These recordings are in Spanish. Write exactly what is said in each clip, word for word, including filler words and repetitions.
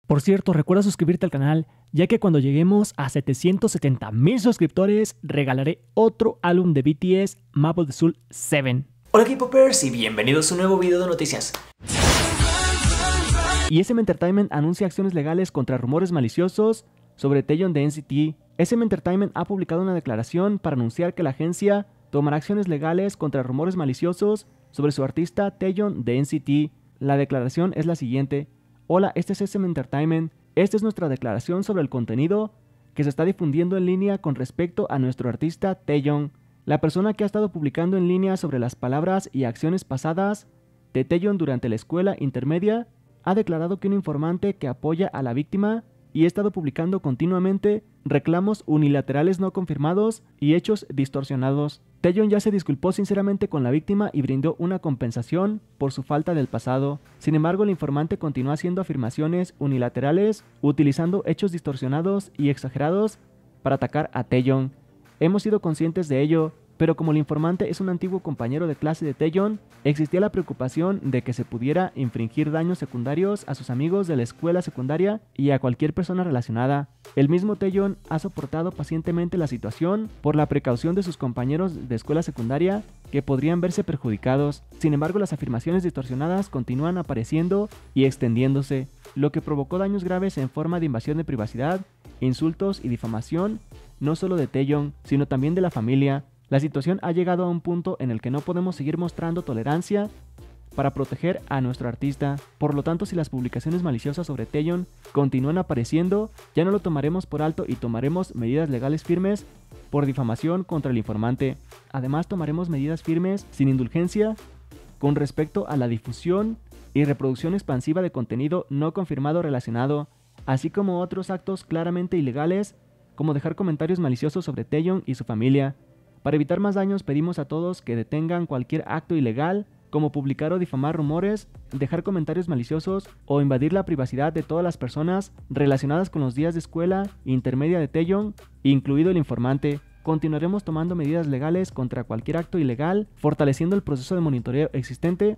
Por cierto, recuerda suscribirte al canal, ya que cuando lleguemos a setecientos setenta mil suscriptores, regalaré otro álbum de B T S, Map of the Soul siete. Hola K-Popers y bienvenidos a un nuevo video de noticias. Y S M Entertainment anuncia acciones legales contra rumores maliciosos sobre Taeyeon de N C T. S M Entertainment ha publicado una declaración para anunciar que la agencia tomará acciones legales contra rumores maliciosos sobre su artista Taeyeon de N C T. La declaración es la siguiente. Hola, este es S M Entertainment. Esta es nuestra declaración sobre el contenido que se está difundiendo en línea con respecto a nuestro artista Taeyeon. La persona que ha estado publicando en línea sobre las palabras y acciones pasadas de Taeyeon durante la escuela intermedia ha declarado que un informante que apoya a la víctima y ha estado publicando continuamente reclamos unilaterales no confirmados y hechos distorsionados. Taeyeon ya se disculpó sinceramente con la víctima y brindó una compensación por su falta del pasado. Sin embargo, el informante continúa haciendo afirmaciones unilaterales, utilizando hechos distorsionados y exagerados para atacar a Taeyeon. Hemos sido conscientes de ello, pero como el informante es un antiguo compañero de clase de Taeyeon, existía la preocupación de que se pudiera infringir daños secundarios a sus amigos de la escuela secundaria y a cualquier persona relacionada. El mismo Taeyeon ha soportado pacientemente la situación por la precaución de sus compañeros de escuela secundaria que podrían verse perjudicados. Sin embargo, las afirmaciones distorsionadas continúan apareciendo y extendiéndose, lo que provocó daños graves en forma de invasión de privacidad, insultos y difamación, no solo de Taeyeon, sino también de la familia. La situación ha llegado a un punto en el que no podemos seguir mostrando tolerancia para proteger a nuestro artista. Por lo tanto, si las publicaciones maliciosas sobre Taeyeon continúan apareciendo, ya no lo tomaremos por alto y tomaremos medidas legales firmes por difamación contra el informante. Además, tomaremos medidas firmes sin indulgencia con respecto a la difusión y reproducción expansiva de contenido no confirmado relacionado, así como otros actos claramente ilegales, como dejar comentarios maliciosos sobre Taeyeon y su familia. Para evitar más daños, pedimos a todos que detengan cualquier acto ilegal, como publicar o difamar rumores, dejar comentarios maliciosos o invadir la privacidad de todas las personas relacionadas con los días de escuela intermedia de Taeyeon, incluido el informante. Continuaremos tomando medidas legales contra cualquier acto ilegal, fortaleciendo el proceso de monitoreo existente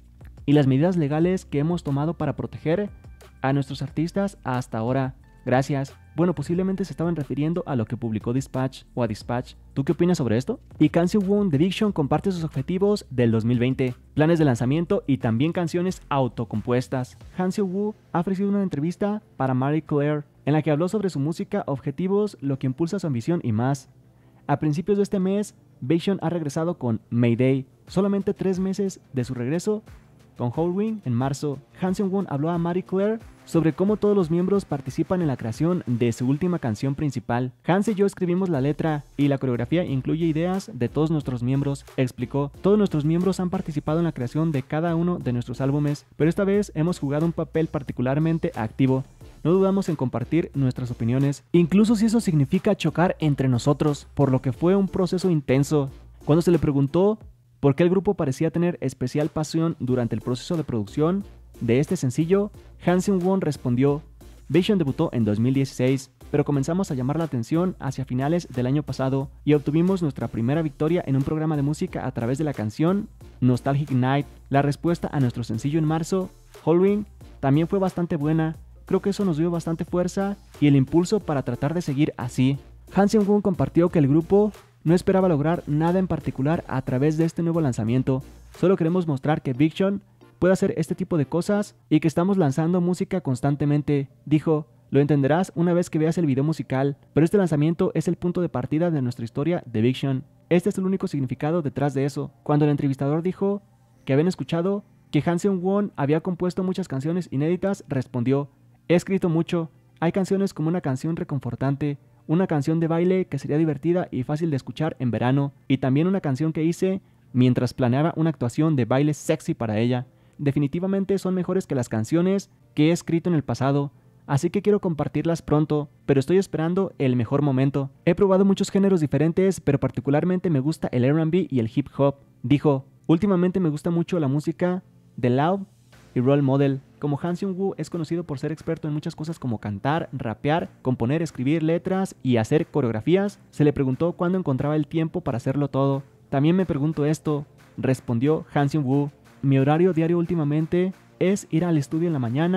y las medidas legales que hemos tomado para proteger a nuestros artistas hasta ahora. Gracias. Bueno, posiblemente se estaban refiriendo a lo que publicó Dispatch o a Dispatch. ¿Tú qué opinas sobre esto? Y Kang Seung-won de Big Sean comparte sus objetivos del dos mil veinte, planes de lanzamiento y también canciones autocompuestas. Han Seung-woo ha ofrecido una entrevista para Marie Claire en la que habló sobre su música, objetivos, lo que impulsa su ambición y más. A principios de este mes, Big Sean ha regresado con Mayday. Solamente tres meses de su regreso con Halloween en marzo, Han Seung-won habló a Marie Claire sobre cómo todos los miembros participan en la creación de su última canción principal. Hans y yo escribimos la letra y la coreografía incluye ideas de todos nuestros miembros, explicó. Todos nuestros miembros han participado en la creación de cada uno de nuestros álbumes, pero esta vez hemos jugado un papel particularmente activo. No dudamos en compartir nuestras opiniones, incluso si eso significa chocar entre nosotros, por lo que fue un proceso intenso. Cuando se le preguntó por qué el grupo parecía tener especial pasión durante el proceso de producción de este sencillo, Han Seung-won respondió: Big Sean debutó en dos mil dieciséis, pero comenzamos a llamar la atención hacia finales del año pasado y obtuvimos nuestra primera victoria en un programa de música a través de la canción Nostalgic Night. La respuesta a nuestro sencillo en marzo, Halloween, también fue bastante buena. Creo que eso nos dio bastante fuerza y el impulso para tratar de seguir así. Han Seung-won compartió que el grupo no esperaba lograr nada en particular a través de este nuevo lanzamiento. Solo queremos mostrar que Big Sean puede hacer este tipo de cosas y que estamos lanzando música constantemente. Dijo: lo entenderás una vez que veas el video musical, pero este lanzamiento es el punto de partida de nuestra historia de Big Sean. Este es el único significado detrás de eso. Cuando el entrevistador dijo que habían escuchado que Han Seung-won había compuesto muchas canciones inéditas, respondió: he escrito mucho. Hay canciones como una canción reconfortante, una canción de baile que sería divertida y fácil de escuchar en verano, y también una canción que hice mientras planeaba una actuación de baile sexy para ella. Definitivamente son mejores que las canciones que he escrito en el pasado, así que quiero compartirlas pronto, pero estoy esperando el mejor momento. He probado muchos géneros diferentes, pero particularmente me gusta el R and B y el hip hop. Dijo: últimamente me gusta mucho la música de Loud y Role Model. Como Han Seung-woo es conocido por ser experto en muchas cosas como cantar, rapear, componer, escribir letras y hacer coreografías, se le preguntó cuándo encontraba el tiempo para hacerlo todo. También me pregunto esto, respondió Han Seung-woo. Mi horario diario últimamente es ir al estudio en la mañana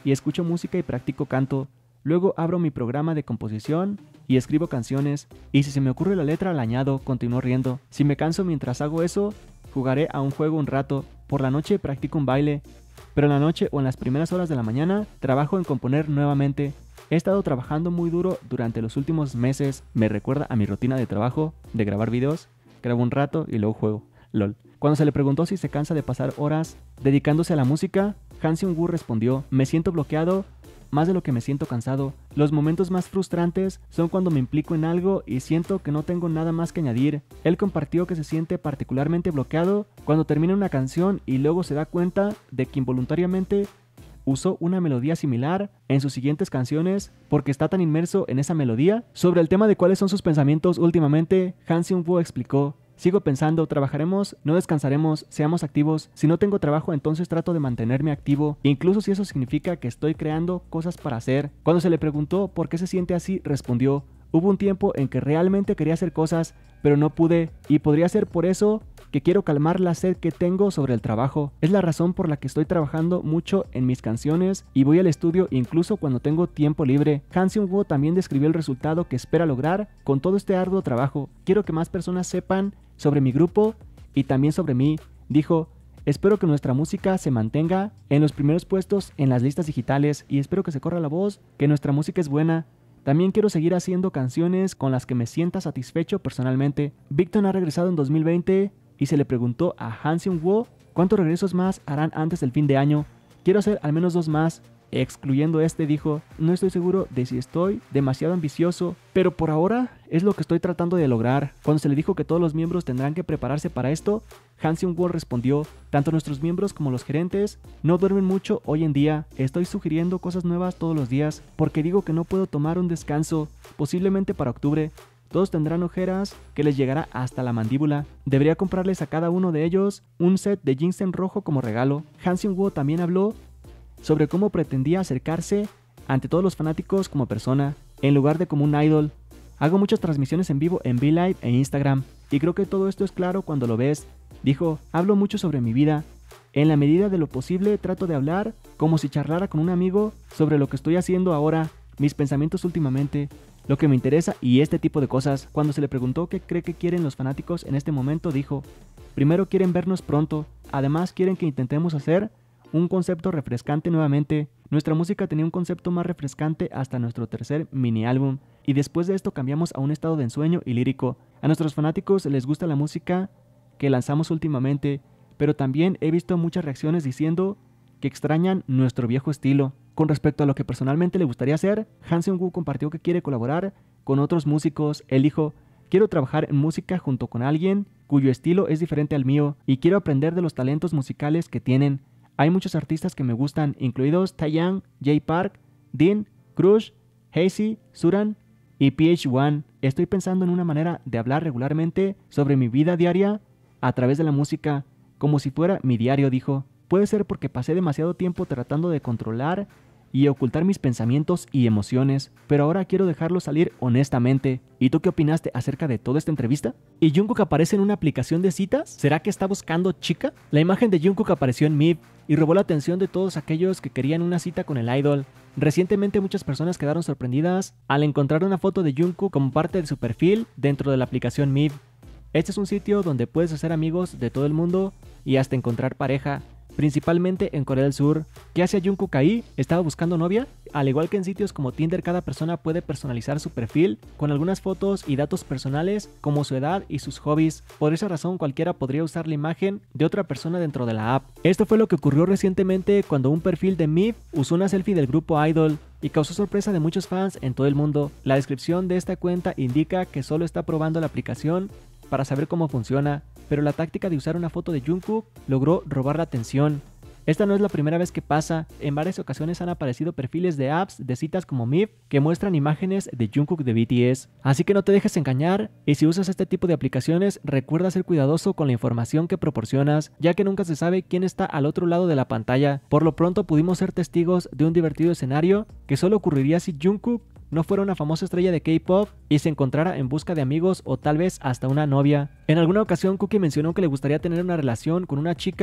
y escucho música y practico canto. Luego abro mi programa de composición y escribo canciones, y si se me ocurre la letra la añado, continúo riendo. Si me canso mientras hago eso, jugaré a un juego un rato. Por la noche practico un baile, pero en la noche o en las primeras horas de la mañana trabajo en componer nuevamente. He estado trabajando muy duro durante los últimos meses. Me recuerda a mi rutina de trabajo, de grabar videos, grabo un rato y luego juego. LOL. Cuando se le preguntó si se cansa de pasar horas dedicándose a la música, Han Seung-woo respondió: me siento bloqueado más de lo que me siento cansado. Los momentos más frustrantes son cuando me implico en algo y siento que no tengo nada más que añadir. Él compartió que se siente particularmente bloqueado cuando termina una canción y luego se da cuenta de que involuntariamente usó una melodía similar en sus siguientes canciones porque está tan inmerso en esa melodía. Sobre el tema de cuáles son sus pensamientos últimamente, Han Seung-woo explicó: sigo pensando, trabajaremos, no descansaremos, seamos activos. Si no tengo trabajo, entonces trato de mantenerme activo, incluso si eso significa que estoy creando cosas para hacer. Cuando se le preguntó por qué se siente así, respondió: hubo un tiempo en que realmente quería hacer cosas, pero no pude, y podría ser por eso que quiero calmar la sed que tengo sobre el trabajo. Es la razón por la que estoy trabajando mucho en mis canciones y voy al estudio incluso cuando tengo tiempo libre. Han Seung-woo también describió el resultado que espera lograr con todo este arduo trabajo. Quiero que más personas sepan sobre mi grupo y también sobre mí. Dijo: espero que nuestra música se mantenga en los primeros puestos en las listas digitales y espero que se corra la voz que nuestra música es buena. También quiero seguir haciendo canciones con las que me sienta satisfecho personalmente. Victon ha regresado en dos mil veinte y se le preguntó a Han Seung-woo cuántos regresos más harán antes del fin de año. Quiero hacer al menos dos más, excluyendo este. Dijo: no estoy seguro de si estoy demasiado ambicioso, pero por ahora es lo que estoy tratando de lograr. Cuando se le dijo que todos los miembros tendrán que prepararse para esto, Han Seung-woo respondió: tanto nuestros miembros como los gerentes no duermen mucho hoy en día. Estoy sugiriendo cosas nuevas todos los días porque digo que no puedo tomar un descanso, posiblemente para octubre. Todos tendrán ojeras que les llegará hasta la mandíbula. Debería comprarles a cada uno de ellos un set de ginseng rojo como regalo. Han Seung-woo también habló sobre cómo pretendía acercarse ante todos los fanáticos como persona, en lugar de como un idol. Hago muchas transmisiones en vivo en V-Live e Instagram, y creo que todo esto es claro cuando lo ves. Dijo: hablo mucho sobre mi vida. En la medida de lo posible trato de hablar como si charlara con un amigo sobre lo que estoy haciendo ahora, mis pensamientos últimamente, lo que me interesa y este tipo de cosas. Cuando se le preguntó qué cree que quieren los fanáticos en este momento, dijo: primero quieren vernos pronto, además quieren que intentemos hacer un concepto refrescante nuevamente. Nuestra música tenía un concepto más refrescante hasta nuestro tercer mini álbum, y después de esto cambiamos a un estado de ensueño y lírico. A nuestros fanáticos les gusta la música que lanzamos últimamente, pero también he visto muchas reacciones diciendo que extrañan nuestro viejo estilo. Con respecto a lo que personalmente le gustaría hacer, Han Seung-woo compartió que quiere colaborar con otros músicos. Él dijo: quiero trabajar en música junto con alguien cuyo estilo es diferente al mío y quiero aprender de los talentos musicales que tienen. Hay muchos artistas que me gustan, incluidos Taeyang, Jay Park, Dean, Crush, Hazy, Suran y P H uno. Estoy pensando en una manera de hablar regularmente sobre mi vida diaria a través de la música, como si fuera mi diario, dijo. Puede ser porque pasé demasiado tiempo tratando de controlar y ocultar mis pensamientos y emociones, pero ahora quiero dejarlos salir honestamente. ¿Y tú qué opinaste acerca de toda esta entrevista? ¿Y Jungkook aparece en una aplicación de citas? ¿Será que está buscando chica? La imagen de Jungkook apareció en M I B y robó la atención de todos aquellos que querían una cita con el idol. Recientemente muchas personas quedaron sorprendidas al encontrar una foto de Jungkook como parte de su perfil dentro de la aplicación M I B. Este es un sitio donde puedes hacer amigos de todo el mundo y hasta encontrar pareja, principalmente en Corea del Sur. ¿Qué hacía Jungkook ahí? ¿Estaba buscando novia? Al igual que en sitios como Tinder, cada persona puede personalizar su perfil con algunas fotos y datos personales como su edad y sus hobbies. Por esa razón cualquiera podría usar la imagen de otra persona dentro de la app. Esto fue lo que ocurrió recientemente cuando un perfil de M I B usó una selfie del grupo Idol y causó sorpresa de muchos fans en todo el mundo. La descripción de esta cuenta indica que solo está probando la aplicación para saber cómo funciona, pero la táctica de usar una foto de Jungkook logró robar la atención. Esta no es la primera vez que pasa. En varias ocasiones han aparecido perfiles de apps de citas como M I B que muestran imágenes de Jungkook de B T S. Así que no te dejes engañar, y si usas este tipo de aplicaciones, recuerda ser cuidadoso con la información que proporcionas, ya que nunca se sabe quién está al otro lado de la pantalla. Por lo pronto pudimos ser testigos de un divertido escenario que solo ocurriría si Jungkook no fuera una famosa estrella de K-pop y se encontrara en busca de amigos o tal vez hasta una novia. En alguna ocasión Cookie mencionó que le gustaría tener una relación con una chica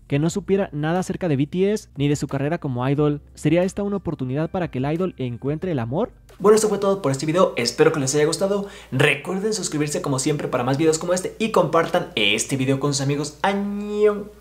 que no supiera nada acerca de B T S ni de su carrera como idol. ¿Sería esta una oportunidad para que el idol encuentre el amor? Bueno, esto fue todo por este video, espero que les haya gustado. Recuerden suscribirse como siempre para más videos como este y compartan este video con sus amigos. ¡Añón!